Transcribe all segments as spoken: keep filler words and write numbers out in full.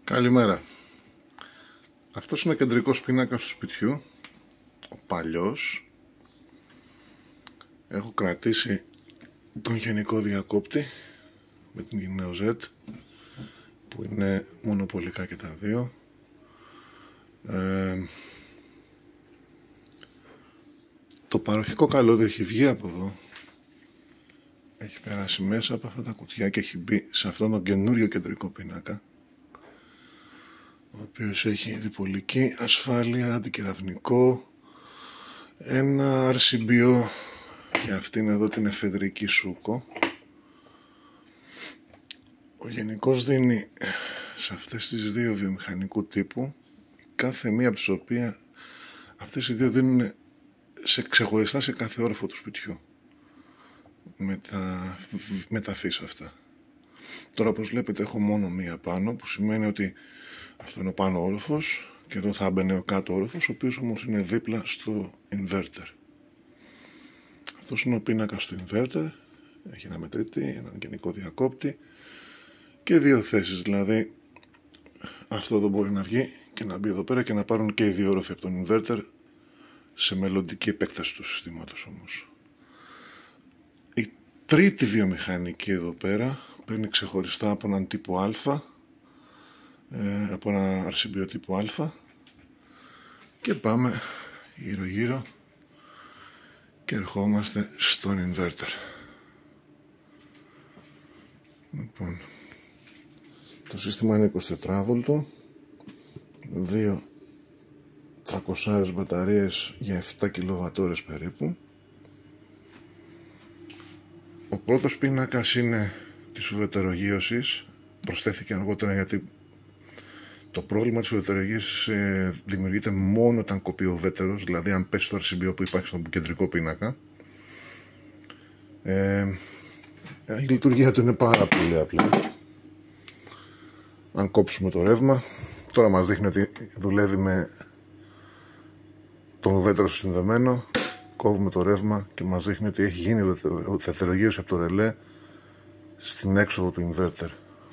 Καλημέρα. Αυτός είναι ο κεντρικός πίνακας του σπιτιού, ο παλιός. Έχω κρατήσει τον γενικό διακόπτη με την Gineo Z, που είναι μονοπολικά και τα δύο. Ε, το παροχικό καλώδιο έχει βγει από εδώ, έχει περάσει μέσα από αυτά τα κουτιά και έχει μπει σε αυτόν τον καινούριο κεντρικό πίνακα, ο οποίος έχει διπολική ασφάλεια, αντικεραυνικό, ένα αρ σι μπι ο για αυτήν εδώ την εφεδρική σούκο. Ο γενικός δίνει σε αυτές τις δύο βιομηχανικού τύπου, κάθε μία από τις οποίες αυτές οι δύο δίνουν σε ξεχωριστά σε κάθε όροφο του σπιτιού με τα, με τα φύς αυτά. Τώρα, όπως βλέπετε, έχω μόνο μία πάνω, που σημαίνει ότι αυτό είναι ο πάνω όροφος και εδώ θα έμπαινε ο κάτω όροφος, ο οποίος όμως είναι δίπλα στο inverter. Αυτός είναι ο πίνακας του inverter, έχει ένα μετρητή, έναν γενικό διακόπτη και δύο θέσεις, δηλαδή αυτό εδώ μπορεί να βγει και να μπει εδώ πέρα και να πάρουν και οι δύο όροφοι από τον inverter σε μελλοντική επέκταση του συστήματος όμως. Η τρίτη βιομηχανική εδώ πέρα παίρνει ξεχωριστά από έναν τύπο Α, ε, από ένα αρ σι μπι ο τύπο Α, και πάμε γύρω γύρω και ερχόμαστε στον inverter. Λοιπόν, το σύστημα είναι εικοσιτετράβολτο, δύο τριακόσιες μπαταρίες για επτά κιλοβατ-ώρες περίπου. Ο πρώτος πίνακας είναι της ουδετερογείωσης, προσθέθηκε αργότερα γιατί το πρόβλημα της ουδετερογείωσης ε, δημιουργείται μόνο όταν κοπεί ο ουδέτερος, δηλαδή αν πέσει το αρ σι μπι ο που υπάρχει στον κεντρικό πίνακα. Ε, η λειτουργία του είναι πάρα πολύ απλή. Αν κόψουμε το ρεύμα, τώρα μας δείχνει ότι δουλεύει με τον ουδέτερο συνδεμένο, κόβουμε το ρεύμα και μας δείχνει ότι έχει γίνει ουδετερογείωση από το ρελέ στην έξοδο του inverter.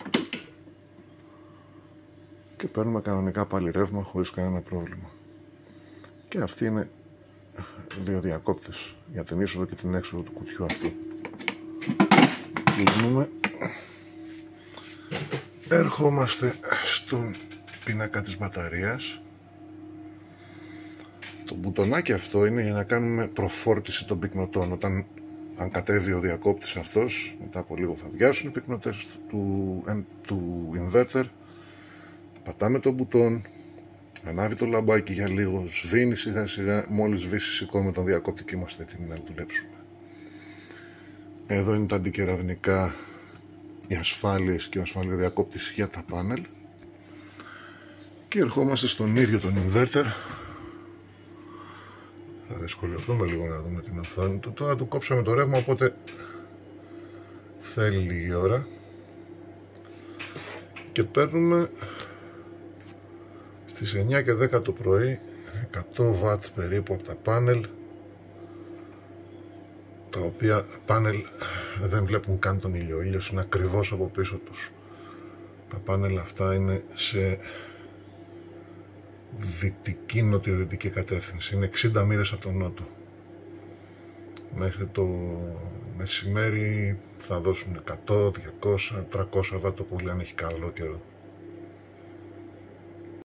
Και παίρνουμε κανονικά πάλι ρεύμα χωρίς κανένα πρόβλημα. Και αυτοί είναι δύο διακόπτες για την είσοδο και την έξοδο του κουτιού αυτού. Κλείνουμε. Ερχόμαστε στον πίνακα της μπαταρίας. Το μπουτονάκι αυτό είναι για να κάνουμε προφόρτιση των πυκνοτών. Όταν αν κατέβει ο διακόπτης αυτός, μετά από λίγο θα αδειάσουν οι πυκνοτές του, του inverter. Πατάμε το μπουτόν, ανάβει το λαμπάκι για λίγο, σβήνει σιγά σιγά, μόλις σβήσει σηκώνουμε τον διακόπτη και είμαστε έτοιμοι να δουλέψουμε. Εδώ είναι τα αντικεραυνικά, οι ασφάλειες και ο ασφάλειο διακόπτης για τα πάνελ. Και ερχόμαστε στον ίδιο τον inverter. Θα δυσκολευτούμε λίγο να δούμε την οθόνη του. Τώρα του κόψαμε το ρεύμα, οπότε θέλει λίγη ώρα. Και παίρνουμε στις εννιά και δέκα το πρωί εκατό βατ περίπου από τα πάνελ, τα οποία πάνελ δεν βλέπουν καν τον ήλιο. Ο ήλιος είναι ακριβώς από πίσω τους. Τα πάνελ αυτά είναι σε δυτική νοτιοδυτική κατεύθυνση, είναι εξήντα μοίρες από τον νότο. Μέχρι το μεσημέρι θα δώσουν εκατό, διακόσια, τριακόσια βατ το πολύ αν έχει καλό καιρό.